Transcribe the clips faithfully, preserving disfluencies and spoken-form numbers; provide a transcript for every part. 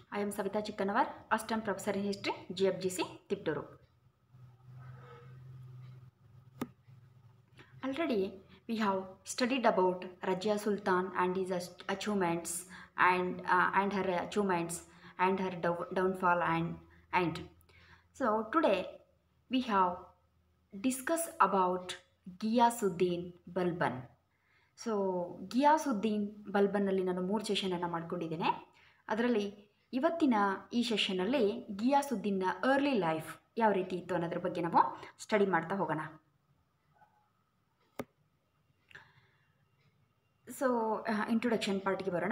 I am Savita Chikkanawar, Assistant Professor in History, G F G C, Tipturu. Already we have studied about Rajia Sultan and his achievements and uh, and her achievements and her downfall and and so today we have discussed about Ghiyasuddin Balban. So Ghiyasuddin ಬಲ್ಬನ್ನಲ್ಲಿ ನಾನು ಮೂರು ಸೆಷನನ್ನು ಮಾಡ್ಕೊಂಡಿದ್ದೇನೆ. ಅದರಲ್ಲಿ ಇವತ್ತಿನ ಈ ಸೆಷನ್ನಲ್ಲಿ ಘಿಯಾಸುದ್ದೀನ್ನ early life ಯಾವ ರೀತಿ ಇತ್ತು ಅನ್ನೋದ್ರ ಬಗ್ಗೆ ನಾವು ಸ್ಟಡಿ ಮಾಡ್ತಾ ಹೋಗೋಣ. ಸೊ ಇಂಟ್ರೊಡಕ್ಷನ್ ಪಾರ್ಟ್ಗೆ ಬರೋಣ.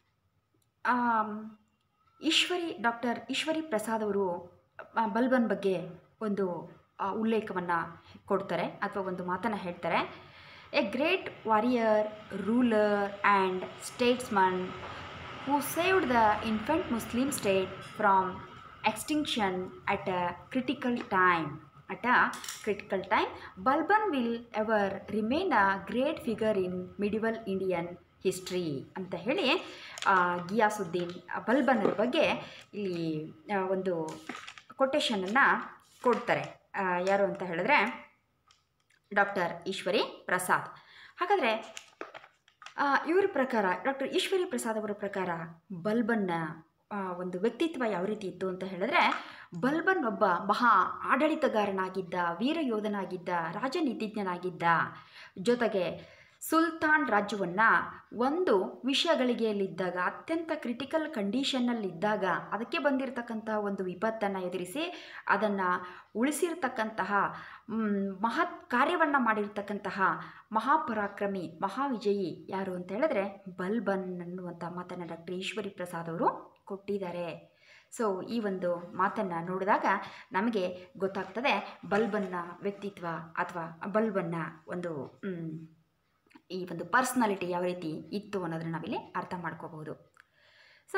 ಈಶ್ವರಿ ಡಾಕ್ಟರ್ ಈಶ್ವರಿ ಪ್ರಸಾದ್ ಅವರು ಬಲ್ಬನ್ ಬಗ್ಗೆ ಒಂದು ಉಲ್ಲೇಖವನ್ನು ಕೊಡ್ತಾರೆ ಅಥವಾ ಒಂದು ಮಾತನ್ನು ಹೇಳ್ತಾರೆ. A great warrior, ruler and statesman who saved the infant Muslim state from extinction at a critical time. At a critical time, Balban will ever remain a great figure in medieval Indian history ಅಂತ ಹೇಳಿ ಘಿಯಾಸುದ್ದೀನ್ ಬಲ್ಬನರ ಬಗ್ಗೆ ಇಲ್ಲಿ ಒಂದು ಕೊಟೇಶನನ್ನು ಕೊಡ್ತಾರೆ. ಯಾರು ಅಂತ ಹೇಳಿದ್ರೆ doctor Eshwari Prasad. ಹಾಗಾದರೆ ಇವರ ಪ್ರಕಾರ ಡಾಕ್ಟರ್ ಈಶ್ವರಿ ಪ್ರಸಾದ್ ಅವರ ಪ್ರಕಾರ ಬಲ್ಬನ್ನ ಒಂದು ವ್ಯಕ್ತಿತ್ವ ಯಾವ ರೀತಿ ಇತ್ತು ಅಂತ ಹೇಳಿದ್ರೆ, ಬಲ್ಬನ್ ಒಬ್ಬ ಮಹಾ ಆಡಳಿತಗಾರನಾಗಿದ್ದ, ವೀರ ಯೋಧನಾಗಿದ್ದ, ರಾಜನೀತಿಜ್ಞನಾಗಿದ್ದ, ಜೊತೆಗೆ ಸುಲ್ತಾನ್ ರಾಜ್ಯವನ್ನು ಒಂದು ವಿಷಯಗಳಿಗೆಯಲ್ಲಿದ್ದಾಗ, ಅತ್ಯಂತ ಕ್ರಿಟಿಕಲ್ ಕಂಡೀಷನ್ನಲ್ಲಿದ್ದಾಗ ಅದಕ್ಕೆ ಬಂದಿರತಕ್ಕಂಥ ಒಂದು ವಿಪತ್ತನ್ನು ಎದುರಿಸಿ ಅದನ್ನು ಉಳಿಸಿರ್ತಕ್ಕಂತಹ ಮಹತ್ ಕಾರ್ಯವನ್ನು ಮಾಡಿರ್ತಕ್ಕಂತಹ ಮಹಾಪರಾಕ್ರಮಿ, ಮಹಾವಿಜಯಿ ಯಾರು ಅಂತ ಹೇಳಿದ್ರೆ ಬಲ್ಬನ್ ಅನ್ನುವಂಥ ಮಾತನ್ನು ಡಾಕ್ಟರ್ ಈಶ್ವರಿ ಪ್ರಸಾದ್ ಅವರು ಕೊಟ್ಟಿದ್ದಾರೆ. ಸೊ ಈ ಒಂದು ಮಾತನ್ನು ನೋಡಿದಾಗ ನಮಗೆ ಗೊತ್ತಾಗ್ತದೆ ಬಲ್ಬನ್ನ ವ್ಯಕ್ತಿತ್ವ ಅಥವಾ ಬಲ್ಬನ್ನ ಒಂದು ಈ ಒಂದು ಪರ್ಸ್ನಾಲಿಟಿ ಯಾವ ರೀತಿ ಇತ್ತು ಅನ್ನೋದನ್ನು ನಾವಿಲ್ಲಿ ಅರ್ಥ ಮಾಡ್ಕೋಬಹುದು. ಸೊ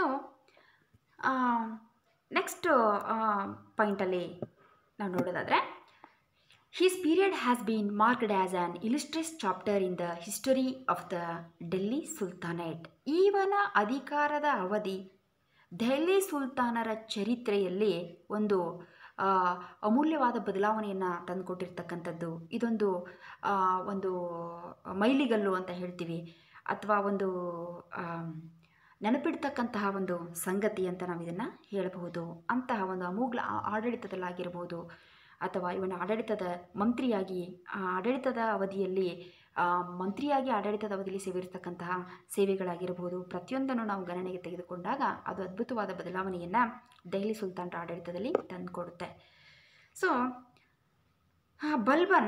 ನೆಕ್ಸ್ಟ್ ಪಾಯಿಂಟಲ್ಲಿ ನಾವು ನೋಡೋದಾದರೆ, his period has been marked as an illustrious chapter in the history of the Delhi Sultanate. ಇವನ ಅಧಿಕಾರದ ಅವಧಿ ದೆಹಲಿ ಸುಲ್ತಾನರ ಚರಿತ್ರೆಯಲ್ಲಿ ಒಂದು ಅಮೂಲ್ಯವಾದ ಬದಲಾವಣೆಯನ್ನು ತಂದುಕೊಟ್ಟಿರ್ತಕ್ಕಂಥದ್ದು. ಇದೊಂದು ಒಂದು ಮೈಲಿಗಲ್ಲು ಅಂತ ಹೇಳ್ತೀವಿ ಅಥವಾ ಒಂದು ನೆನಪಿಡ್ತಕ್ಕಂತಹ ಒಂದು ಸಂಗತಿ ಅಂತ ನಾವು ಇದನ್ನು ಹೇಳಬಹುದು. ಅಂತಹ ಒಂದು ಅಮೂಲ್ಯ ಆಡಳಿತದಲ್ಲಾಗಿರ್ಬೋದು ಅಥವಾ ಇವನ ಆಡಳಿತದ ಮಂತ್ರಿಯಾಗಿ ಆಡಳಿತದ ಅವಧಿಯಲ್ಲಿ ಮಂತ್ರಿಯಾಗಿ ಆಡಳಿತದ ಅವಧಿಯಲ್ಲಿ ಸೇವಿರ್ತಕ್ಕಂತಹ ಸೇವೆಗಳಾಗಿರ್ಬೋದು, ಪ್ರತಿಯೊಂದನ್ನು ನಾವು ಗಣನೆಗೆ ತೆಗೆದುಕೊಂಡಾಗ ಅದು ಅದ್ಭುತವಾದ ಬದಲಾವಣೆಯನ್ನು ದೆಹಲಿ ಸುಲ್ತಾನರ ಆಡಳಿತದಲ್ಲಿ ತಂದುಕೊಡುತ್ತೆ. So Balban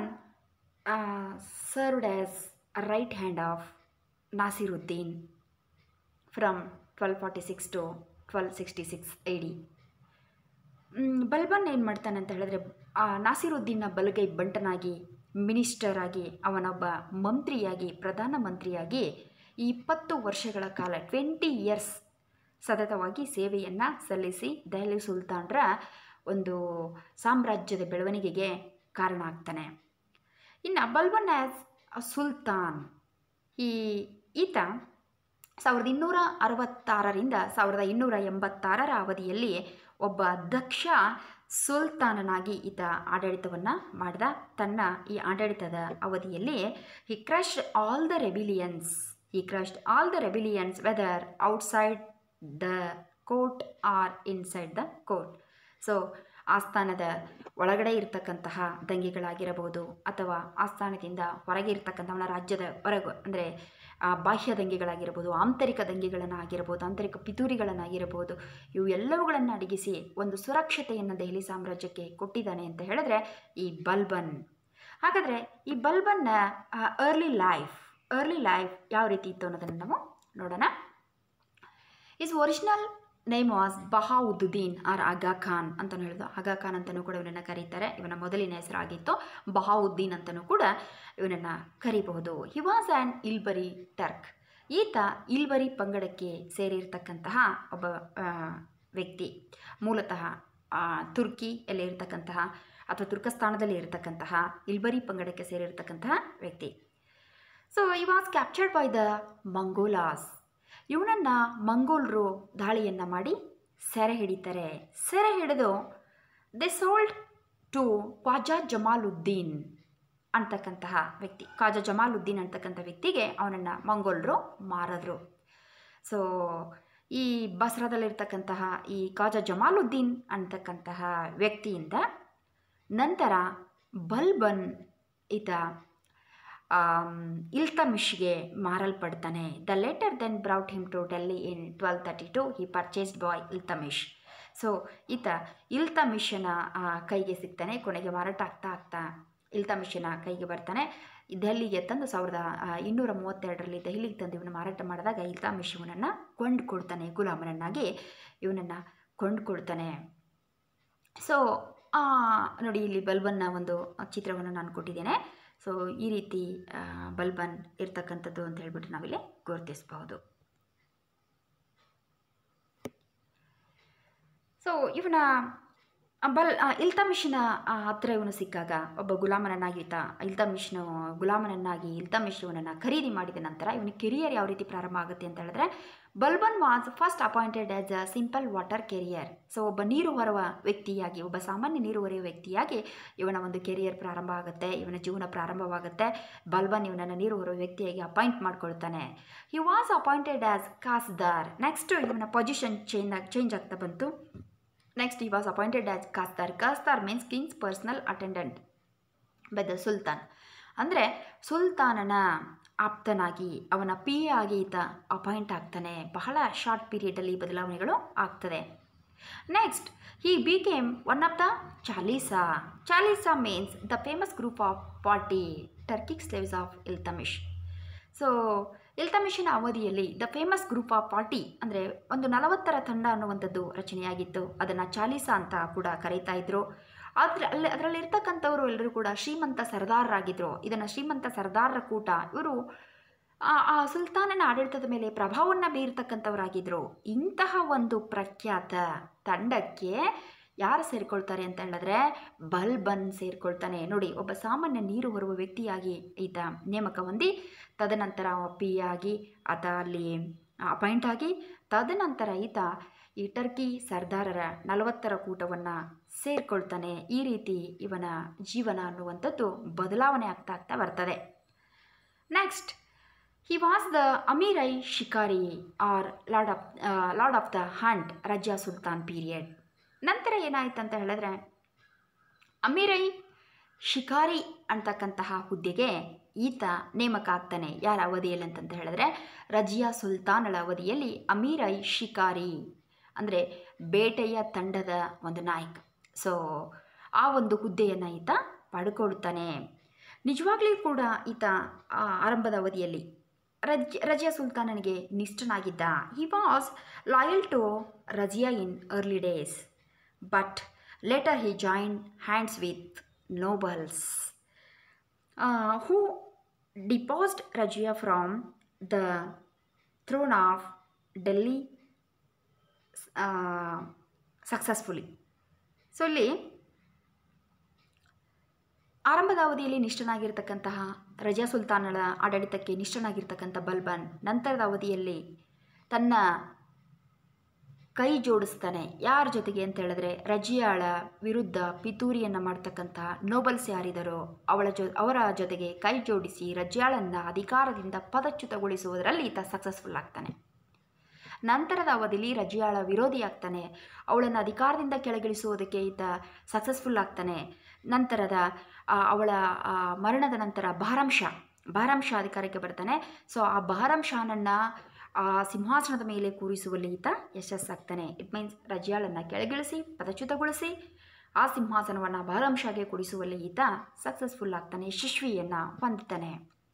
served as right hand of Nasiruddin from twelve forty six to twelve sixty six A D. Balban ಏನು ಮಾಡ್ತಾನೆ ಅಂತ ಹೇಳಿದ್ರೆ, ನಾಸಿರುದ್ದೀನ್ನ ಬಲಗೈ ಬಂಟನಾಗಿ, ಮಿನಿಸ್ಟರ್ ಆಗಿ, ಅವನೊಬ್ಬ ಮಂತ್ರಿಯಾಗಿ, ಪ್ರಧಾನಮಂತ್ರಿಯಾಗಿ ಈ ಇಪ್ಪತ್ತು ವರ್ಷಗಳ ಕಾಲ ಟ್ವೆಂಟಿ ಇಯರ್ಸ್ ಸತತವಾಗಿ ಸೇವೆಯನ್ನು ಸಲ್ಲಿಸಿ ದೆಹಲಿ ಸುಲ್ತಾನರ ಒಂದು ಸಾಮ್ರಾಜ್ಯದ ಬೆಳವಣಿಗೆಗೆ ಕಾರಣ ಆಗ್ತಾನೆ. ಇನ್ನು ಬಲ್ಬನ್ ಆ್ಯಸ್ ಸುಲ್ತಾನ್, ಈ ಈತ ಸಾವಿರದ ಇನ್ನೂರ ಅರವತ್ತಾರರಿಂದ ಸಾವಿರದ ಇನ್ನೂರ ಎಂಬತ್ತಾರರ ಅವಧಿಯಲ್ಲಿ ಒಬ್ಬ ದಕ್ಷ ಸುಲ್ತಾನನಾಗಿ ಈತ ಆಡಳಿತವನ್ನು ಮಾಡಿದ. ತನ್ನ ಈ ಆಡಳಿತದ ಅವಧಿಯಲ್ಲಿ he crushed all the rebellions he crushed all the rebellions whether outside the court or inside the court. So ಆಸ್ಥಾನದ ಒಳಗಡೆ ಇರತಕ್ಕಂತಹ ದಂಗೆಗಳಾಗಿರಬಹುದು ಅಥವಾ ಆಸ್ಥಾನದಿಂದ ಹೊರಗೆ ಇರತಕ್ಕಂಥ ಅವನ ರಾಜ್ಯದ ಹೊರಗು ಅಂದರೆ ಬಾಹ್ಯ ದಂಗೆಗಳಾಗಿರ್ಬೋದು, ಆಂತರಿಕ ದಂಗೆಗಳನ್ನು ಆಗಿರ್ಬೋದು, ಆಂತರಿಕ ಪಿತೂರಿಗಳನ್ನಾಗಿರ್ಬೋದು, ಇವು ಎಲ್ಲವುಗಳನ್ನು ಅಡಗಿಸಿ ಒಂದು ಸುರಕ್ಷತೆಯನ್ನು ದೆಹಲಿ ಸಾಮ್ರಾಜ್ಯಕ್ಕೆ ಕೊಟ್ಟಿದ್ದಾನೆ ಅಂತ ಹೇಳಿದ್ರೆ ಈ ಬಲ್ಬನ್. ಹಾಗಾದರೆ ಈ ಬಲ್ಬನ್ನ ಅರ್ಲಿ ಲೈಫ್ ಅರ್ಲಿ ಲೈಫ್ ಯಾವ ರೀತಿ ಇತ್ತು ಅನ್ನೋದನ್ನು ನಾವು ನೋಡೋಣ. His original name was Bahauddin or Aga Khan ಅಂತಲೂ ಹೇಳಿದ್ರು. ಆಗಾ ಖಾನ್ ಅಂತಲೂ ಕೂಡ ಇವನನ್ನು ಕರೀತಾರೆ. ಇವನ ಮೊದಲಿನ ಹೆಸರಾಗಿತ್ತು ಬಹಾವುದ್ದೀನ್ ಅಂತಲೂ ಕೂಡ ಇವನನ್ನು ಕರೀಬಹುದು. He was an ಇಲ್ಬರಿ ಟರ್ಕ್. ಈತ ಇಲ್ಬರಿ ಪಂಗಡಕ್ಕೆ ಸೇರಿರ್ತಕ್ಕಂತಹ ಒಬ್ಬ ವ್ಯಕ್ತಿ. ಮೂಲತಃ ತುರ್ಕಿಯಲ್ಲಿ ಇರತಕ್ಕಂತಹ ಅಥವಾ ತುರ್ಕಸ್ತಾನದಲ್ಲಿ ಇರತಕ್ಕಂತಹ ಇಲ್ಬರಿ ಪಂಗಡಕ್ಕೆ ಸೇರಿರ್ತಕ್ಕಂತಹ ವ್ಯಕ್ತಿ. ಸೊ ಈ was captured by the Mongols. ಇವನನ್ನು ಮಂಗೋಲರು ದಾಳಿಯನ್ನು ಮಾಡಿ ಸೆರೆ ಹಿಡಿತಾರೆ. ಸೆರೆ ಹಿಡಿದು they sold to Khwaja Jamaluddin ಅಂತಕ್ಕಂತಹ ವ್ಯಕ್ತಿ. ಖ್ವಾಜಾ ಜಮಾಲುದ್ದೀನ್ ಅಂತಕ್ಕಂಥ ವ್ಯಕ್ತಿಗೆ ಅವನನ್ನು ಮಂಗೋಲರು ಮಾರಿದ್ರು. ಸೊ ಈ ಬಸ್ರಾದಲ್ಲಿರ್ತಕ್ಕಂತಹ ಈ ಖ್ವಾಜಾ ಜಮಾಲುದ್ದೀನ್ ಅಂತಕ್ಕಂತಹ ವ್ಯಕ್ತಿಯಿಂದ ನಂತರ ಬಲ್ಬನ್ ಈತ ಇಲ್ತಮಿಷ್ಗೆ ಮಾರಲ್ಪಡ್ತಾನೆ. The letter then brought him to Delhi in twelve thirty two he purchased by Iltutmish. So ಈತ ಇಲ್ತಮಿಷನ ಕೈಗೆ ಸಿಗ್ತಾನೆ. ಕೊನೆಗೆ ಮಾರಾಟ ಆಗ್ತಾ ಆಗ್ತಾ ಇಲ್ತಮಿಷನ ಕೈಗೆ ಬರ್ತಾನೆ. ದೆಹಲಿಗೆ ತಂದು ಸಾವಿರದ ಇನ್ನೂರ ಮೂವತ್ತೆರಡರಲ್ಲಿ ದೆಹಲಿಗೆ ತಂದು ಇವನು ಮಾರಾಟ ಮಾಡಿದಾಗ ಇಲ್ತಮಿಷ್ ಇವನನ್ನು ಕೊಂಡುಕೊಳ್ತಾನೆ, ಗುಲಾಮನನ್ನಾಗಿ ಇವನನ್ನು ಕೊಂಡುಕೊಳ್ತಾನೆ. ಸೊ ನೋಡಿ, ಇಲ್ಲಿ ಬಲ್ಬನ್ನ ಒಂದು ಚಿತ್ರವನ್ನು ನಾನು ಕೊಟ್ಟಿದ್ದೇನೆ. ಸೊ ಈ ರೀತಿ ಬಲ್ಬನ್ ಇರ್ತಕ್ಕಂಥದ್ದು ಅಂತ ಹೇಳ್ಬಿಟ್ಟು ನಾವಿಲ್ಲಿ ಗುರುತಿಸಬಹುದು. ಸೊ ಇವನ ಬಲ್ ಇಲ್ತಮಿಷ್ನ ಹತ್ರ ಇವನು ಸಿಕ್ಕಾಗ ಒಬ್ಬ ಗುಲಾಮನನ್ನಾಗಿ ಈತ ಇಲ್ತಮಿಷ್ನ ಗುಲಾಮನನ್ನಾಗಿ ಇಲ್ತಮಿಷ್ ಇವನನ್ನು ಖರೀದಿ ಮಾಡಿದ ನಂತರ ಇವನ ಕೆರಿಯರ್ ಯಾವ ರೀತಿ ಪ್ರಾರಂಭ ಆಗುತ್ತೆ ಅಂತ ಹೇಳಿದ್ರೆ, Balban was first appointed as a simple water carrier. So ಒಬ್ಬ ನೀರು ಹೊರುವ ವ್ಯಕ್ತಿಯಾಗಿ, ಒಬ್ಬ ಸಾಮಾನ್ಯ ನೀರು ಹೊರೆಯುವ ವ್ಯಕ್ತಿಯಾಗಿ ಇವನ ಒಂದು ಕೆರಿಯರ್ ಪ್ರಾರಂಭ ಆಗುತ್ತೆ, ಇವನ ಜೀವನ ಪ್ರಾರಂಭವಾಗುತ್ತೆ. ಬಲ್ಬನ್ ಇವನನ್ನು ನೀರು ಹೊರುವ ವ್ಯಕ್ತಿಯಾಗಿ ಅಪಾಯಿಂಟ್ ಮಾಡ್ಕೊಳ್ತಾನೆ. He was appointed as Khasdar. Next ಇವನ ಪೊಸಿಷನ್ ಚೇಂಜ್ ಚೇಂಜ್ ಆಗ್ತಾ ಬಂತು. Next he was appointed as Khasdar. Khasdar means king's personal attendant by the sultan. ಅಂದರೆ ಸುಲ್ತಾನನ ಆಪ್ತನಾಗಿ, ಅವನ ಪಿ ಎ ಆಗಿ ಈತ ಅಪಾಯಿಂಟ್ ಆಗ್ತಾನೆ. ಬಹಳ ಶಾರ್ಟ್ ಪೀರಿಯಡಲ್ಲಿ ಬದಲಾವಣೆಗಳು ಆಗ್ತದೆ. Next he became one of the Chalisa. Chalisa means the famous group of party Turkic slaves of Iltutmish. So ಇಲ್ತಮಿಷನ ಅವಧಿಯಲ್ಲಿ the famous group of party ಅಂದರೆ ಒಂದು ನಲವತ್ತರ ತಂಡ ಅನ್ನುವಂಥದ್ದು ರಚನೆಯಾಗಿತ್ತು. ಅದನ್ನು ಚಾಲೀಸಾ ಅಂತ ಕೂಡ ಕರೀತಾ ಇದ್ರು. ಆದರೆ ಅಲ್ಲಿ ಅದರಲ್ಲಿರ್ತಕ್ಕಂಥವರು ಎಲ್ಲರೂ ಕೂಡ ಶ್ರೀಮಂತ ಸರ್ದಾರರಾಗಿದ್ದರು. ಇದನ್ನು ಶ್ರೀಮಂತ ಸರ್ದಾರರ ಕೂಟ. ಇವರು ಆ ಸುಲ್ತಾನನ ಆಡಳಿತದ ಮೇಲೆ ಪ್ರಭಾವವನ್ನು ಬೀರ್ತಕ್ಕಂಥವರಾಗಿದ್ದರು. ಇಂತಹ ಒಂದು ಪ್ರಖ್ಯಾತ ತಂಡಕ್ಕೆ ಯಾರು ಸೇರಿಕೊಳ್ತಾರೆ ಅಂತ ಹೇಳಿದ್ರೆ ಬಲ್ಬನ್ ಸೇರಿಕೊಳ್ತಾನೆ. ನೋಡಿ, ಒಬ್ಬ ಸಾಮಾನ್ಯ ನೀರು ಹೊರುವ ವ್ಯಕ್ತಿಯಾಗಿ ಈತ ನೇಮಕ ಹೊಂದಿ ತದನಂತರ ಪಿ ಆಗಿ ಆತ ಅಲ್ಲಿ ಅಪಾಯಿಂಟ್ ಆಗಿ ತದನಂತರ ಈತ ಈ ಟರ್ಕಿ ಸರ್ದಾರರ ನಲವತ್ತರ ಕೂಟವನ್ನು ಸೇರಿಕೊಳ್ತಾನೆ. ಈ ರೀತಿ ಇವನ ಜೀವನ ಅನ್ನುವಂಥದ್ದು ಬದಲಾವಣೆ ಆಗ್ತಾ ಆಗ್ತಾ ಬರ್ತದೆ. Next he was the Amiri Shikari or lord of lord of the hunt Razia sultan period. ನಂತರ ಏನಾಯ್ತು ಅಂತ ಹೇಳಿದ್ರೆ ಅಮೀರೈ ಶಿಕಾರಿ ಅಂತಕ್ಕಂತಹ ಹುದ್ದೆಗೆ ಈತ ನೇಮಕ ಆಗ್ತಾನೆ. ಯಾರ ಅವಧಿಯಲ್ಲಿ ಅಂತಂತ ಹೇಳಿದ್ರೆ ರಜಿಯಾ ಸುಲ್ತಾನಳ ಅವಧಿಯಲ್ಲಿ ಅಮೀರೈ ಶಿಕಾರಿ ಅಂದರೆ ಬೇಟೆಯ ತಂಡದ ಒಂದು ನಾಯಕ. ಸೊ ಆ ಒಂದು ಹುದ್ದೆಯನ್ನು ಈತ ಪಡ್ಕೊಳ್ತಾನೆ. ನಿಜವಾಗ್ಲೂ ಕೂಡ ಈತ ಆರಂಭದ ಅವಧಿಯಲ್ಲಿ ರಜ್ ರಜಿಯಾ ಸುಲ್ತಾನನಿಗೆ ನಿಷ್ಠನಾಗಿದ್ದ. He was loyal to Razia in early days but later he joined hands with nobles uh, who deposed Rajia from the throne of Delhi uh, successfully. So ಇಲ್ಲಿ ಆರಂಭದ ಅವಧಿಯಲ್ಲಿ ನಿಷ್ಠನಾಗಿರ್ತಕ್ಕಂತಹ ರಜಿಯಾ ಸುಲ್ತಾನಳ ಆಡಳಿತಕ್ಕೆ ನಿಷ್ಠನಾಗಿರ್ತಕ್ಕಂಥ ಬಲ್ಬನ್ ನಂತರದ ಅವಧಿಯಲ್ಲಿ ತನ್ನ ಕೈ ಜೋಡಿಸ್ತಾನೆ. ಯಾರ ಜೊತೆಗೆ ಅಂತ ಹೇಳಿದ್ರೆ ರಜಿಯಾಳ ವಿರುದ್ಧ ಪಿತೂರಿಯನ್ನು ಮಾಡ್ತಕ್ಕಂತಹ ನೋಬಲ್ಸ್ ಯಾರಿದ್ದಾರೋ ಅವಳ ಜೊ ಅವರ ಜೊತೆಗೆ ಕೈ ಜೋಡಿಸಿ ರಜಿಯಾಳನ್ನು ಅಧಿಕಾರದಿಂದ ಪದಚ್ಯುತಗೊಳಿಸುವುದರಲ್ಲಿ ಈತ ಸಕ್ಸಸ್ಫುಲ್ ಆಗ್ತಾನೆ. ನಂತರದ ಅವಧಿಯಲ್ಲಿ ರಜಿಯಾಳ ವಿರೋಧಿ ಆಗ್ತಾನೆ. ಅವಳನ್ನು ಅಧಿಕಾರದಿಂದ ಕೆಳಗಿಳಿಸುವುದಕ್ಕೆ ಈತ ಸಕ್ಸಸ್ಫುಲ್ ಆಗ್ತಾನೆ. ನಂತರದ ಅವಳ ಮರಣದ ನಂತರ ಬಹರಾಮ್ ಶಾ ಬಹರಾಮ್ ಶಾ ಅಧಿಕಾರಕ್ಕೆ ಬರ್ತಾನೆ. ಸೊ ಆ ಬಹರಾಮ್ ಶಾನನ್ನು ಆ ಸಿಂಹಾಸನದ ಮೇಲೆ ಕೂರಿಸುವಲ್ಲಿ ಈತ ಯಶಸ್ಸಾಗ್ತಾನೆ. ಇಟ್ ಮೀನ್ಸ್ ರಜಿಯಾಳನ್ನು ಕೆಳಗಿಳಿಸಿ ಪದಚ್ಯುತಗೊಳಿಸಿ ಆ ಸಿಂಹಾಸನವನ್ನು ಬಹರಾಮ್ ಶಾಗೆ ಕೊಡಿಸುವಲ್ಲಿ ಈತ ಸಕ್ಸಸ್ಫುಲ್ ಆಗ್ತಾನೆ, ಯಶಸ್ವಿಯನ್ನು ಹೊಂದುತ್ತಾನೆ.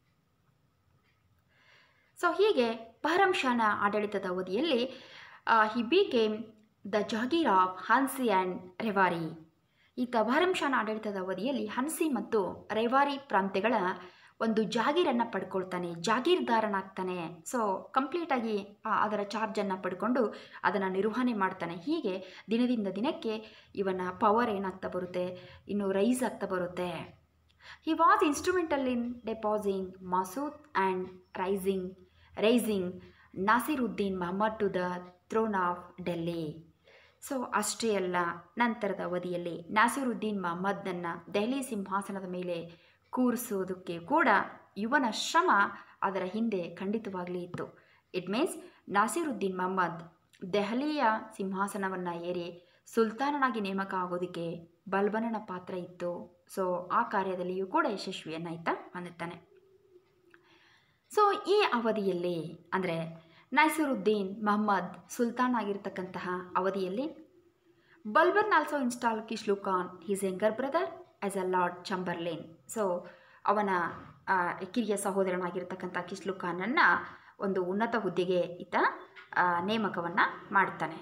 ಸೊ ಹೀಗೆ ಬಹರಾಮ್ ಶಾನ ಆಡಳಿತದ ಅವಧಿಯಲ್ಲಿ he became the jagir of Hansi and Rewari. ಈತ ಬಹರಾಮ್ ಶಾನ ಆಡಳಿತದ ಅವಧಿಯಲ್ಲಿ ಹನ್ಸಿ ಮತ್ತು ರೆವಾರಿ ಪ್ರಾಂತ್ಯಗಳ ಒಂದು ಜಾಗೀರನ್ನು ಪಡ್ಕೊಳ್ತಾನೆ, ಜಾಗೀರ್ದಾರನಾಗ್ತಾನೆ. ಸೊ ಕಂಪ್ಲೀಟಾಗಿ ಅದರ ಚಾರ್ಜನ್ನು ಪಡ್ಕೊಂಡು ಅದನ್ನು ನಿರ್ವಹಣೆ ಮಾಡ್ತಾನೆ. ಹೀಗೆ ದಿನದಿಂದ ದಿನಕ್ಕೆ ಇವನ ಪವರ್ ಏನಾಗ್ತಾ ಬರುತ್ತೆ, ಇನ್ನು ರೈಸ್ ಆಗ್ತಾ ಬರುತ್ತೆ. He was instrumental in deposing Masud and raising raising Nasiruddin Mahmud to the throne of Delhi. So ಅಷ್ಟೇ ಅಲ್ಲ, ನಂತರದ ಅವಧಿಯಲ್ಲಿ ನಾಸಿರುದ್ದೀನ್ ಮಹಮ್ಮದನನ್ನು ದೆಹಲಿ ಸಿಂಹಾಸನದ ಮೇಲೆ ಕೂರಿಸೋದಕ್ಕೆ ಕೂಡ ಇವನ ಶ್ರಮ ಅದರ ಹಿಂದೆ ಖಂಡಿತವಾಗಲೇ ಇತ್ತು. ಇಟ್ ಮೀನ್ಸ್ ನಾಸಿರುದ್ದೀನ್ ಮಹಮ್ಮದ್ ದೆಹಲಿಯ ಸಿಂಹಾಸನವನ್ನು ಏರಿ ಸುಲ್ತಾನನಾಗಿ ನೇಮಕ ಆಗೋದಕ್ಕೆ ಬಲ್ಬನನ ಪಾತ್ರ ಇತ್ತು. ಸೊ ಆ ಕಾರ್ಯದಲ್ಲಿಯೂ ಕೂಡ ಯಶಸ್ವಿಯನ್ನಾಯ್ತಾ ಹೊಂದುತ್ತಾನೆ. ಸೊ ಈ ಅವಧಿಯಲ್ಲಿ ಅಂದರೆ ನಾಸಿರುದ್ದೀನ್ ಮಹಮ್ಮದ್ ಸುಲ್ತಾನ್ ಆಗಿರ್ತಕ್ಕಂತಹ ಅವಧಿಯಲ್ಲಿ Balban also install Kishlu Khan his younger brother as a lord chamberlain. So ಅವನ ಕಿರಿಯ ಸಹೋದರನಾಗಿರ್ತಕ್ಕಂಥ ಕಿಶ್ಲು ಖಾನನ್ನು ಒಂದು ಉನ್ನತ ಹುದ್ದೆಗೆ ಈತ ನೇಮಕವನ್ನು ಮಾಡ್ತಾನೆ.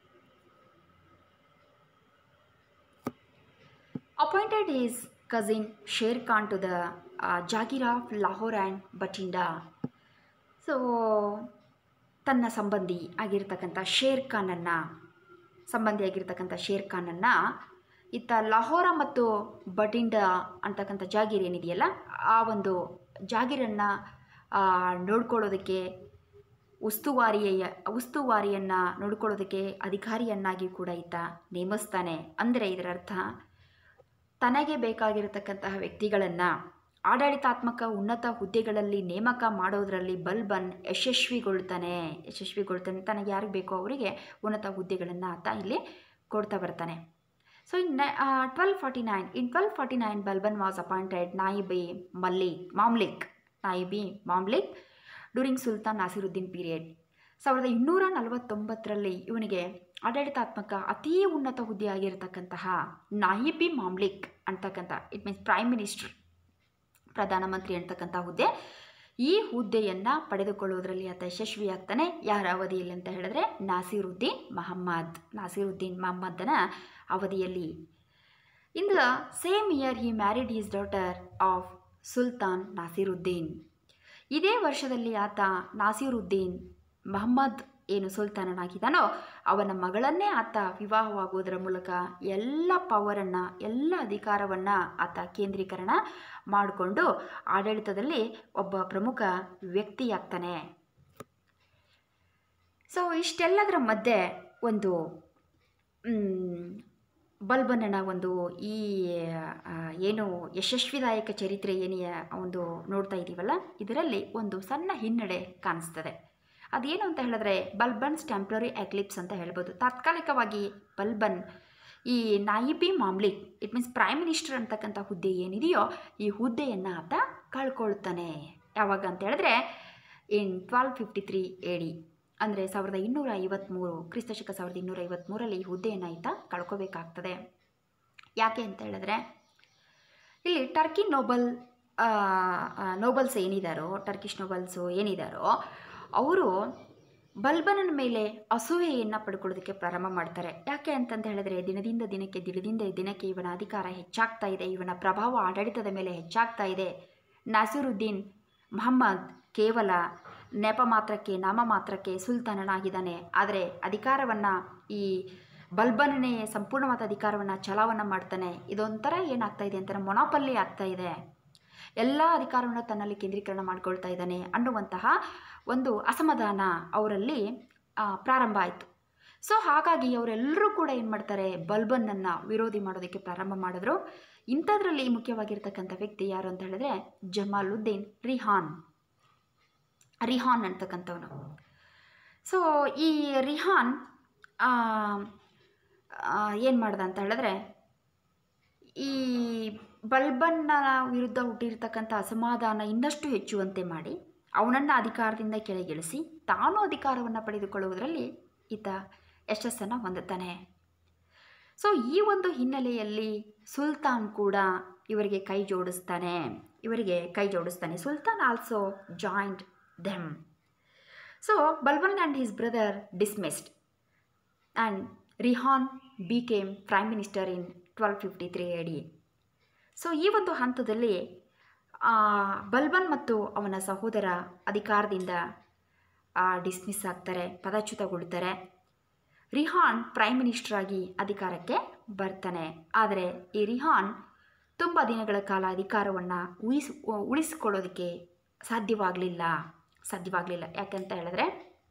Appointed his cousin Sher Khan to the jagir of Lahore and Bathinda. So ತನ್ನ ಸಂಬಂಧಿ ಆಗಿರ್ತಕ್ಕಂಥ ಶೇರ್ ಖಾನನ್ನು ಸಂಬಂಧಿಯಾಗಿರ್ತಕ್ಕಂಥ ಶೇರ್ ಖಾನನ್ನು ಇತ್ತ ಲಾಹೋರ ಮತ್ತು ಬಟಿಂಡಾ ಅಂತಕ್ಕಂಥ ಜಾಗೀರ್ ಏನಿದೆಯಲ್ಲ ಆ ಒಂದು ಜಾಗೀರನ್ನು ನೋಡ್ಕೊಳ್ಳೋದಕ್ಕೆ ಉಸ್ತುವಾರಿಯ ಉಸ್ತುವಾರಿಯನ್ನು ನೋಡ್ಕೊಳ್ಳೋದಕ್ಕೆ ಅಧಿಕಾರಿಯನ್ನಾಗಿ ಕೂಡ ಈತ ನೇಮಿಸ್ತಾನೆ. ಅಂದರೆ ಇದರ ಅರ್ಥ ತನಗೆ ಬೇಕಾಗಿರತಕ್ಕಂತಹ ವ್ಯಕ್ತಿಗಳನ್ನು ಆಡಳಿತಾತ್ಮಕ ಉನ್ನತ ಹುದ್ದೆಗಳಲ್ಲಿ ನೇಮಕ ಮಾಡೋದರಲ್ಲಿ ಬಲ್ಬನ್ ಯಶಸ್ವಿಗೊಳ್ತಾನೆ ಯಶಸ್ವಿಗೊಳ್ತಾನೆ ತನಗೆ ಯಾರಿಗೆ ಬೇಕೋ ಅವರಿಗೆ ಉನ್ನತ ಹುದ್ದೆಗಳನ್ನು ಆತ ಇಲ್ಲಿ ಕೊಡ್ತಾ ಬರ್ತಾನೆ. So in twelve forty nine in twelve forty nine Balban was appointed Naibi Malik Mamlik Naibi Mamlik during sultan Nasiruddin period. ಸಾವಿರದ ಇನ್ನೂರ ನಲವತ್ತೊಂಬತ್ತರಲ್ಲಿ ಇವನಿಗೆ ಆಡಳಿತಾತ್ಮಕ ಅತೀ ಉನ್ನತ ಹುದ್ದೆ ಆಗಿರತಕ್ಕಂತಹ ನಾಯಿಬಿ ಮಾಮ್ಲಿಕ್ ಅಂತಕ್ಕಂಥ ಇಟ್ ಮೀನ್ಸ್ ಪ್ರೈಮ್ ಮಿನಿಸ್ಟರ್ ಪ್ರಧಾನಮಂತ್ರಿ ಅಂತಕ್ಕಂಥ ಹುದ್ದೆ, ಈ ಹುದ್ದೆಯನ್ನು ಪಡೆದುಕೊಳ್ಳುವುದರಲ್ಲಿ ಆತ ಯಶಸ್ವಿಯಾಗ್ತಾನೆ. ಯಾರ ಅವಧಿಯಲ್ಲಿ ಅಂತ ಹೇಳಿದ್ರೆ ನಾಸಿರುದ್ದೀನ್ ಮಹಮ್ಮದ್ ನಾಸಿರುದ್ದೀನ್ ಮಹಮ್ಮದನ ಅವಧಿಯಲ್ಲಿ. In the same year he married his daughter of sultan Nasiruddin. ಇದೇ ವರ್ಷದಲ್ಲಿ ಆತ ನಾಸಿರುದ್ದೀನ್ ಮಹಮ್ಮದ್ ಏನು ಸುಲ್ತಾನನಾಗಿದ್ದಾನೋ ಅವನ ಮಗಳನ್ನೇ ಆತ ವಿವಾಹವಾಗುವುದರ ಮೂಲಕ ಎಲ್ಲ ಪವರನ್ನು ಎಲ್ಲ ಅಧಿಕಾರವನ್ನು ಆತ ಕೇಂದ್ರೀಕರಣ ಮಾಡಿಕೊಂಡು ಆಡಳಿತದಲ್ಲಿ ಒಬ್ಬ ಪ್ರಮುಖ ವ್ಯಕ್ತಿಯಾಗ್ತಾನೆ. ಸೊ ಇಷ್ಟೆಲ್ಲದರ ಮಧ್ಯೆ ಒಂದು ಬಲ್ಬನನ ಒಂದು ಈ ಏನು ಯಶಸ್ವಿದಾಯಕ ಚರಿತ್ರೆ ಏನಿಯ ಒಂದು ನೋಡ್ತಾ ಇದ್ದೀವಲ್ಲ ಇದರಲ್ಲಿ ಒಂದು ಸಣ್ಣ ಹಿನ್ನಡೆ ಕಾಣಿಸ್ತದೆ. ಅದೇನು ಅಂತ ಹೇಳಿದ್ರೆ ಬಲ್ಬನ್ಸ್ ಟೆಂಪ್ರರಿ ಎಕ್ಲಿಪ್ಸ್ ಅಂತ ಹೇಳ್ಬೋದು. ತಾತ್ಕಾಲಿಕವಾಗಿ ಬಲ್ಬನ್ ಈ Naibi Mamlik it means prime minister ಅಂತಕ್ಕಂಥ ಹುದ್ದೆ ಏನಿದೆಯೋ ಈ ಹುದ್ದೆಯನ್ನು ಆತ ಕಳ್ಕೊಳ್ತಾನೆ. ಯಾವಾಗ ಅಂತ ಹೇಳಿದ್ರೆ ಇನ್ ಟ್ವೆಲ್ವ್ ಫಿಫ್ಟಿ ತ್ರೀ ಎಡಿ ಅಂದರೆ ಸಾವಿರದ ಇನ್ನೂರ ಐವತ್ತ್ಮೂರು ಕ್ರಿಸ್ತಶಕ ಸಾವಿರದ ಇನ್ನೂರ ಐವತ್ತ್ಮೂರಲ್ಲಿ ಈ ಹುದ್ದೆಯನ್ನು ಆತ ಕಳ್ಕೋಬೇಕಾಗ್ತದೆ. ಯಾಕೆ ಅಂತ ಹೇಳಿದ್ರೆ ಇಲ್ಲಿ ಟರ್ಕಿ ನೋಬಲ್ ನೋಬಲ್ಸ್ ಏನಿದ್ದಾರೋ ಟರ್ಕಿಶ್ ನೋಬಲ್ಸು ಏನಿದ್ದಾರೋ ಅವರು ಬಲ್ಬನನ ಮೇಲೆ ಅಸೂಯೆಯನ್ನು ಪಡ್ಕೊಳ್ಳೋದಕ್ಕೆ ಪ್ರಾರಂಭ ಮಾಡ್ತಾರೆ. ಯಾಕೆ ಅಂತಂತ ಹೇಳಿದ್ರೆ ದಿನದಿಂದ ದಿನಕ್ಕೆ ದಿನದಿಂದ ದಿನಕ್ಕೆ ಇವನ ಅಧಿಕಾರ ಹೆಚ್ಚಾಗ್ತಾ ಇದೆ, ಇವನ ಪ್ರಭಾವ ಆಡಳಿತದ ಮೇಲೆ ಹೆಚ್ಚಾಗ್ತಾ ಇದೆ. ನಾಸಿರುದ್ದೀನ್ ಮಹಮ್ಮದ್ ಕೇವಲ ನೆಪ ಮಾತ್ರಕ್ಕೆ ನಾಮ ಮಾತ್ರಕ್ಕೆ ಸುಲ್ತಾನನಾಗಿದ್ದಾನೆ, ಆದರೆ ಅಧಿಕಾರವನ್ನು ಈ ಬಲ್ಬನನೇ ಸಂಪೂರ್ಣವಾದ ಅಧಿಕಾರವನ್ನು ಚಲಾವಣೆ ಮಾಡ್ತಾನೆ. ಇದೊಂಥರ ಏನಾಗ್ತಾ ಇದೆ ಅಂತಾರೆ ಮೊನಾಪಲ್ಲಿ ಆಗ್ತಾ ಇದೆ, ಎಲ್ಲ ಅಧಿಕಾರವನ್ನು ತನ್ನಲ್ಲಿ ಕೇಂದ್ರೀಕರಣ ಮಾಡ್ಕೊಳ್ತಾ ಇದ್ದಾನೆ ಅನ್ನುವಂತಹ ಒಂದು ಅಸಮಾಧಾನ ಅವರಲ್ಲಿ ಪ್ರಾರಂಭ ಆಯಿತು. ಸೊ ಹಾಗಾಗಿ ಅವರೆಲ್ಲರೂ ಕೂಡ ಏನು ಮಾಡ್ತಾರೆ ಬಲ್ಬನನ್ನು ವಿರೋಧಿ ಮಾಡೋದಕ್ಕೆ ಪ್ರಾರಂಭ ಮಾಡಿದ್ರು. ಇಂಥದ್ರಲ್ಲಿ ಮುಖ್ಯವಾಗಿರ್ತಕ್ಕಂಥ ವ್ಯಕ್ತಿ ಯಾರು ಅಂತ ಹೇಳಿದ್ರೆ ಜಮಾಲುದ್ದೀನ್ ರಿಹಾನ್ ರಿಹಾನ್ ಅಂತಕ್ಕಂಥವನು. ಸೊ ಈ ರಿಹಾನ್ ಏನು ಮಾಡ್ದ ಅಂತ ಹೇಳಿದ್ರೆ ಈ ಬಲ್ಬನ್ನ ವಿರುದ್ಧ ಹುಟ್ಟಿರ್ತಕ್ಕಂಥ ಅಸಮಾಧಾನ ಇನ್ನಷ್ಟು ಹೆಚ್ಚುವಂತೆ ಮಾಡಿ ಅವನನ್ನು ಅಧಿಕಾರದಿಂದ ಕೆಳಗಿಳಿಸಿ ತಾನು ಅಧಿಕಾರವನ್ನು ಪಡೆದುಕೊಳ್ಳುವುದರಲ್ಲಿ ಈತ ಯಶಸ್ಸನ್ನು ಹೊಂದುತ್ತಾನೆ. ಸೊ ಈ ಒಂದು ಹಿನ್ನೆಲೆಯಲ್ಲಿ ಸುಲ್ತಾನ್ ಕೂಡ ಇವರಿಗೆ ಕೈ ಜೋಡಿಸ್ತಾನೆ ಇವರಿಗೆ ಕೈ ಜೋಡಿಸ್ತಾನೆ sultan also joined them. So Balban and his brother dismissed and Rihan became prime minister in twelve fifty three A D. So ಈ ಒಂದು ಹಂತದಲ್ಲಿ ಬಲ್ಬನ್ ಮತ್ತು ಅವನ ಸಹೋದರ ಅಧಿಕಾರದಿಂದ ಡಿಸ್ಮಿಸ್ ಆಗ್ತಾರೆ, ಪದಚ್ಯುತಗೊಳ್ತಾರೆ. ರಿಹಾನ್ ಪ್ರೈಮ್ ಮಿನಿಸ್ಟರ್ ಆಗಿ ಅಧಿಕಾರಕ್ಕೆ ಬರ್ತಾನೆ. ಆದರೆ ಈ ರಿಹಾನ್ ತುಂಬ ದಿನಗಳ ಕಾಲ ಅಧಿಕಾರವನ್ನು ಉಳಿಸ್ ಉಳಿಸಿಕೊಳ್ಳೋದಕ್ಕೆ ಸಾಧ್ಯವಾಗಲಿಲ್ಲ ಸಾಧ್ಯವಾಗಲಿಲ್ಲ ಯಾಕಂತ ಹೇಳಿದ್ರೆ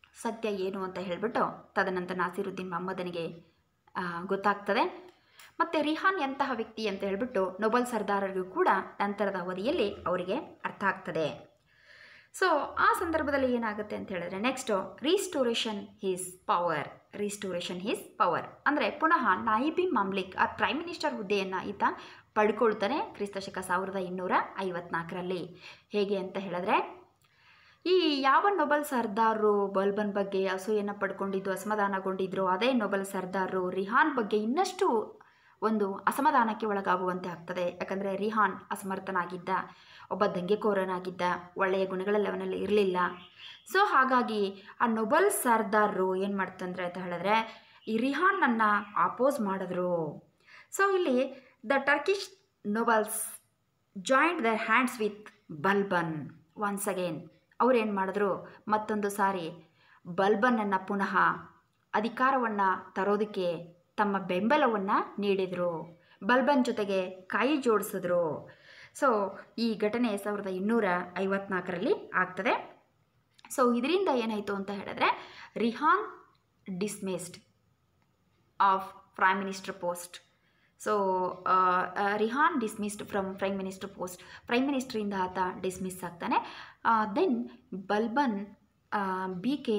ಸತ್ಯ ಏನು ಅಂತ ಹೇಳಿಬಿಟ್ಟು ತದನಂತರ ನಾಸಿರುದ್ದೀನ್ ಮೊಹಮ್ಮದನಿಗೆ ಗೊತ್ತಾಗ್ತದೆ. ಮತ್ತು ರಿಹಾನ್ ಎಂತಹ ವ್ಯಕ್ತಿ ಅಂತ ಹೇಳಿಬಿಟ್ಟು ನೊಬೆಲ್ ಸರ್ದಾರರಿಗೂ ಕೂಡ ನಂತರದ ಅವಧಿಯಲ್ಲಿ ಅವರಿಗೆ ಅರ್ಥ ಆಗ್ತದೆ. ಸೊ ಆ ಸಂದರ್ಭದಲ್ಲಿ ಏನಾಗುತ್ತೆ ಅಂತ ಹೇಳಿದ್ರೆ next restoration his power restoration his power ಅಂದರೆ ಪುನಃ ನಾಯಿಬಿ ಮಾಮ್ಲಿಕ್ ಆ ಪ್ರೈಮ್ ಮಿನಿಸ್ಟರ್ ಹುದ್ದೆಯನ್ನು ಈತ ಪಡ್ಕೊಳ್ತಾನೆ ಕ್ರಿಸ್ತಶಕ ಸಾವಿರದ ಇನ್ನೂರ ಐವತ್ನಾಲ್ಕರಲ್ಲಿ. ಹೇಗೆ ಅಂತ ಹೇಳಿದ್ರೆ ಈ ಯಾವ ನೊಬೆಲ್ ಸರ್ದಾರರು ಬಲ್ಬನ್ ಬಗ್ಗೆ ಅಸೂಯೆಯನ್ನು ಪಡ್ಕೊಂಡಿದ್ದು ಅಸಮಾಧಾನಗೊಂಡಿದ್ರು ಅದೇ ನೊಬೆಲ್ ಸರ್ದಾರರು ರಿಹಾನ್ ಬಗ್ಗೆ ಇನ್ನಷ್ಟು ಒಂದು ಅಸಮಾಧಾನಕ್ಕೆ ಒಳಗಾಗುವಂತೆ ಆಗ್ತದೆ. ಯಾಕಂದರೆ ರಿಹಾನ್ ಅಸಮರ್ಥನಾಗಿದ್ದ, ಒಬ್ಬ ದಂಗೆಕೋರನಾಗಿದ್ದ, ಒಳ್ಳೆಯ ಗುಣಗಳೆಲ್ಲ ಅವನಲ್ಲಿ ಇರಲಿಲ್ಲ. ಸೊ ಹಾಗಾಗಿ ಆ ನೊಬೆಲ್ ಸರ್ದಾರರು ಏನು ಮಾಡ್ತಂದ್ರೆ ಅಂತ ಹೇಳಿದ್ರೆ ಈ ರಿಹಾನನ್ನು ಅಪೋಸ್ ಮಾಡಿದ್ರು. ಸೊ ಇಲ್ಲಿ the Turkish nobles joint their hands with Balban once again. ಅವರೇನು ಮಾಡಿದ್ರು, ಮತ್ತೊಂದು ಸಾರಿ ಬಲ್ಬನನ್ನು ಪುನಃ ಅಧಿಕಾರವನ್ನು ತರೋದಕ್ಕೆ ತಮ್ಮ ಬೆಂಬಲವನ್ನು ನೀಡಿದರು, ಬಲ್ಬನ್ ಜೊತೆಗೆ ಕೈ ಜೋಡಿಸಿದ್ರು. ಸೊ ಈ ಘಟನೆ ಸಾವಿರದ ಇನ್ನೂರ ಐವತ್ನಾಲ್ಕರಲ್ಲಿ ಆಗ್ತದೆ. ಸೊ ಇದರಿಂದ ಏನಾಯಿತು ಅಂತ ಹೇಳಿದ್ರೆ Raihan dismissed of prime minister post. So Raihan dismissed from prime minister post, prime ಮಿನಿಸ್ಟ್ರಿಂದ ಆತ ಡಿಸ್ಮಿಸ್ ಆಗ್ತಾನೆ. ದೆನ್ ಬಲ್ಬನ್ ಬಿ ಕೆ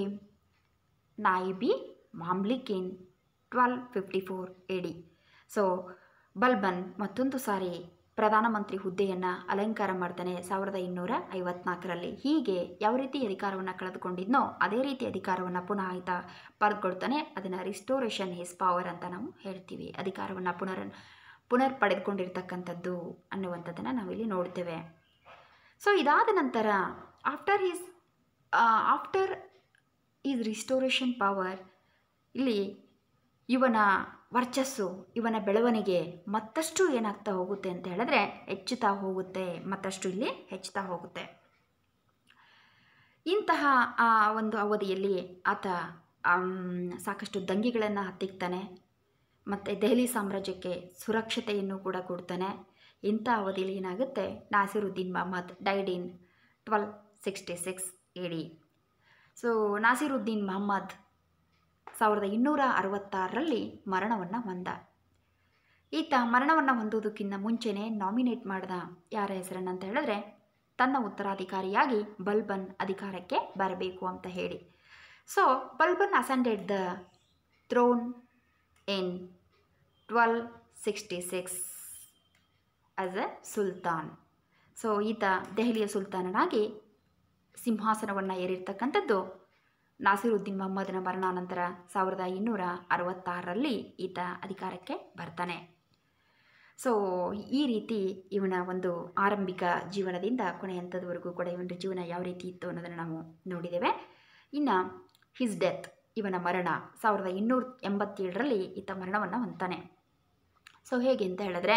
ನಾಯಿಬಿ ಮಾಮ್ಲಿಕ್ in twelve fifty four A D. So Balban ಮತ್ತೊಂದು ಸಾರಿ ಪ್ರಧಾನಮಂತ್ರಿ ಹುದ್ದೆಯನ್ನು ಅಲಂಕಾರ ಮಾಡ್ತಾನೆ ಸಾವಿರದ ಇನ್ನೂರ ಐವತ್ನಾಲ್ಕರಲ್ಲಿ. ಹೀಗೆ ಯಾವ ರೀತಿ ಅಧಿಕಾರವನ್ನು ಕಳೆದುಕೊಂಡಿದ್ನೋ ಅದೇ ರೀತಿ ಅಧಿಕಾರವನ್ನು ಪುನಃ ಆಯ್ತಾ ಪಡೆದುಕೊಳ್ತಾನೆ. ಅದನ್ನು ರಿಸ್ಟೋರೇಷನ್ ಹಿಸ್ ಪವರ್ ಅಂತ ನಾವು ಹೇಳ್ತೀವಿ. ಅಧಿಕಾರವನ್ನು ಪುನರ್ ಪುನರ್ ಪಡೆದುಕೊಂಡಿರ್ತಕ್ಕಂಥದ್ದು ಅನ್ನುವಂಥದ್ದನ್ನು ನಾವಿಲ್ಲಿ ನೋಡ್ತೇವೆ. ಸೊ ಇದಾದ ನಂತರ after his after is restoration power ಇಲ್ಲಿ ಇವನ ವರ್ಚಸ್ಸು, ಇವನ ಬೆಳವಣಿಗೆ ಮತ್ತಷ್ಟು ಏನಾಗ್ತಾ ಹೋಗುತ್ತೆ ಅಂತ ಹೇಳಿದ್ರೆ ಹೆಚ್ಚುತ್ತಾ ಹೋಗುತ್ತೆ, ಮತ್ತಷ್ಟು ಇಲ್ಲಿ ಹೆಚ್ಚುತ್ತಾ ಹೋಗುತ್ತೆ. ಇಂತಹ ಆ ಒಂದು ಅವಧಿಯಲ್ಲಿ ಆತ ಸಾಕಷ್ಟು ದಂಗೆಗಳನ್ನು ಹತ್ತಿಕ್ತಾನೆ ಮತ್ತು ದೆಹಲಿ ಸಾಮ್ರಾಜ್ಯಕ್ಕೆ ಸುರಕ್ಷತೆಯನ್ನು ಕೂಡ ಕೊಡ್ತಾನೆ. ಇಂಥ ಅವಧಿಯಲ್ಲಿ ಏನಾಗುತ್ತೆ, Nasiruddin Mohammad died in twelve sixty six A D. So Nasiruddin Mohammad ಸಾವಿರದ ಇನ್ನೂರ ಅರವತ್ತಾರರಲ್ಲಿ ಮರಣವನ್ನು ಹೊಂದ. ಈತ ಮರಣವನ್ನು ಹೊಂದೋದಕ್ಕಿಂತ ಮುಂಚೆನೇ ನಾಮಿನೇಟ್ ಮಾಡಿದ ಯಾರ ಹೆಸರನ್ನು ಅಂತ ಹೇಳಿದ್ರೆ ತನ್ನ ಉತ್ತರಾಧಿಕಾರಿಯಾಗಿ ಬಲ್ಬನ್ ಅಧಿಕಾರಕ್ಕೆ ಬರಬೇಕು ಅಂತ ಹೇಳಿ. So Balban ascended the throne in twelve sixty six as a sultan. So ಈತ ದೆಹಲಿಯ ಸುಲ್ತಾನನಾಗಿ ಸಿಂಹಾಸನವನ್ನು ಏರಿರ್ತಕ್ಕಂಥದ್ದು ನಾಸಿರುದ್ದೀನ್ ಮೊಹಮ್ಮದನ ಮರಣಾನಂತರ ಸಾವಿರದ ಇನ್ನೂರ ಅರವತ್ತಾರರಲ್ಲಿ ಈತ ಅಧಿಕಾರಕ್ಕೆ ಬರ್ತಾನೆ. ಸೊ ಈ ರೀತಿ ಇವನ ಒಂದು ಆರಂಭಿಕ ಜೀವನದಿಂದ ಕೊನೆ ಹಂತದವರೆಗೂ ಕೂಡ ಇವನ ಜೀವನ ಯಾವ ರೀತಿ ಇತ್ತು ಅನ್ನೋದನ್ನು ನಾವು ನೋಡಿದ್ದೇವೆ. ಇನ್ನು ಹಿಸ್ ಡೆತ್, ಇವನ ಮರಣ ಸಾವಿರದ ಇನ್ನೂರ ಎಂಬತ್ತೇಳರಲ್ಲಿ ಈತ ಮರಣವನ್ನು ಹೊಂತಾನೆ. ಸೊ ಹೇಗೆ ಅಂತ ಹೇಳಿದ್ರೆ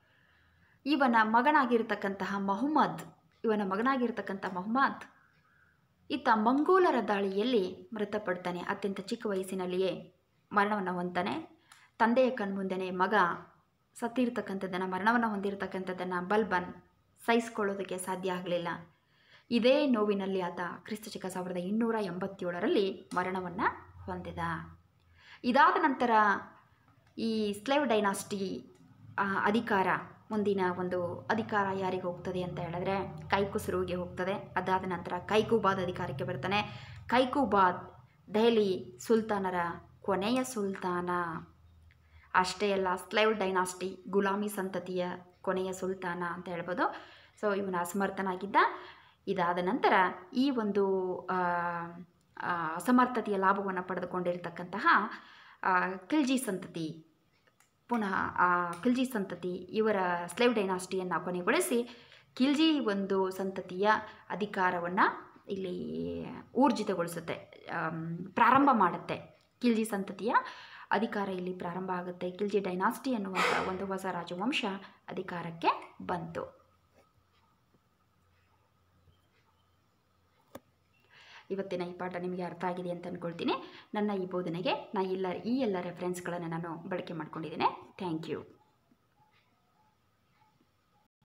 ಇವನ ಮಗನಾಗಿರ್ತಕ್ಕಂತಹ ಮೊಹಮ್ಮದ್ ಇವನ ಮಗನಾಗಿರ್ತಕ್ಕಂಥ ಮೊಹಮ್ಮದ್ ಈತ ಮಂಗೋಲರ ದಾಳಿಯಲ್ಲಿ ಮೃತಪಡ್ತಾನೆ. ಅತ್ಯಂತ ಚಿಕ್ಕ ವಯಸ್ಸಿನಲ್ಲಿಯೇ ಮರಣವನ್ನು ಹೊಂತಾನೆ. ತಂದೆಯ ಕಣ್ಮುಂದೆನೇ ಮಗ ಸತ್ತಿರ್ತಕ್ಕಂಥದ್ದನ್ನು, ಮರಣವನ್ನು ಹೊಂದಿರತಕ್ಕಂಥದ್ದನ್ನು ಬಲ್ಬನ್ ಸಹಿಸಿಕೊಳ್ಳೋದಕ್ಕೆ ಸಾಧ್ಯ ಆಗಲಿಲ್ಲ. ಇದೇ ನೋವಿನಲ್ಲಿ ಆತ ಕ್ರಿಸ್ತಶಕ ಸಾವಿರದ ಇನ್ನೂರ ಎಂಬತ್ತೇಳರಲ್ಲಿ ಮರಣವನ್ನು ಹೊಂದಿದ. ಇದಾದ ನಂತರ ಈ ಸ್ಲೇವ್ ಡೈನಾಸ್ಟಿ ಅಧಿಕಾರ, ಮುಂದಿನ ಒಂದು ಅಧಿಕಾರ ಯಾರಿಗೆ ಹೋಗ್ತದೆ ಅಂತ ಹೇಳಿದ್ರೆ ಕೈಕುಸರುವಿಗೆ ಹೋಗ್ತದೆ. ಅದಾದ ನಂತರ ಕೈಕುಬಾದ್ ಅಧಿಕಾರಕ್ಕೆ ಬರ್ತಾನೆ. ಕೈಕುಬಾದ್ ದೆಹಲಿ ಸುಲ್ತಾನರ ಕೊನೆಯ ಸುಲ್ತಾನ. ಅಷ್ಟೇ ಅಲ್ಲ, ಸ್ಲೇವ್ ಡೈನಾಸ್ಟಿ ಗುಲಾಮಿ ಸಂತತಿಯ ಕೊನೆಯ ಸುಲ್ತಾನ ಅಂತ ಹೇಳ್ಬೋದು. ಸೊ ಇವನು ಅಸಮರ್ಥನಾಗಿದ್ದ. ಇದಾದ ನಂತರ ಈ ಒಂದು ಅಸಮರ್ಥತೆಯ ಲಾಭವನ್ನು ಪಡೆದುಕೊಂಡಿರ್ತಕ್ಕಂತಹ ಖಿಲ್ಜಿ ಸಂತತಿ ಪುನಃ ಆ ಖಿಲ್ಜಿ ಸಂತತಿ ಇವರ ಸ್ಲೇವ್ ಡೈನಾಸ್ಟಿಯನ್ನು ಕೊನೆಗೊಳಿಸಿ ಖಿಲ್ಜಿ ಒಂದು ಸಂತತಿಯ ಅಧಿಕಾರವನ್ನು ಇಲ್ಲಿ ಊರ್ಜಿತಗೊಳಿಸುತ್ತೆ, ಪ್ರಾರಂಭ ಮಾಡುತ್ತೆ. ಖಿಲ್ಜಿ ಸಂತತಿಯ ಅಧಿಕಾರ ಇಲ್ಲಿ ಪ್ರಾರಂಭ ಆಗುತ್ತೆ. ಖಿಲ್ಜಿ ಡೈನಾಸ್ಟಿ ಅನ್ನುವಂಥ ಒಂದು ಹೊಸ ರಾಜವಂಶ ಅಧಿಕಾರಕ್ಕೆ ಬಂತು. ಇವತ್ತಿನ ಈ ಪಾಠ ನಿಮಗೆ ಅರ್ಥ ಆಗಿದೆ ಅಂತ ಅಂದ್ಕೊಳ್ತೀನಿ. ನನ್ನ ಈ ಬೋಧನೆಗೆ ನಾನು ಎಲ್ಲ ಈ ಎಲ್ಲ ರೆಫರೆನ್ಸ್ಗಳನ್ನು ನಾನು ಬಳಕೆ ಮಾಡ್ಕೊಂಡಿದ್ದೇನೆ. Thank you.